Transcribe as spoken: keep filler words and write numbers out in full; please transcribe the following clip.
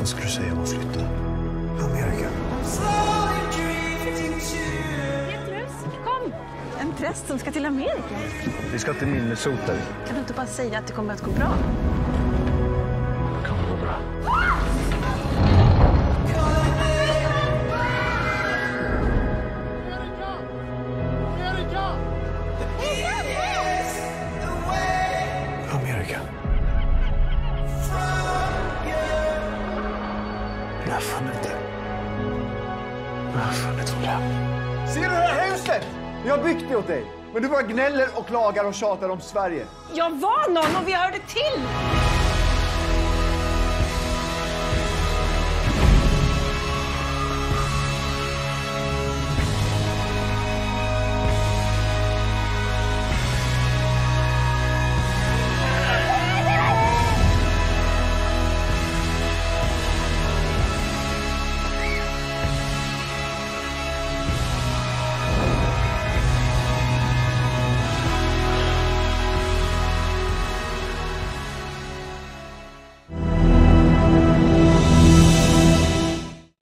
Vad skulle du säga om att flytta? Amerika. Petrus, kom! En präst som ska till Amerika. Vi ska till Minnesota. Kan du inte bara säga att det kommer att gå bra? Det kommer att gå bra. Amerika. Jag har funnit det. Jag har funnit vårt hem. Ser du det här huset? Jag har byggt det åt dig. Men du bara gnäller och klagar och tjatar om Sverige. Jag var någon och vi hörde till!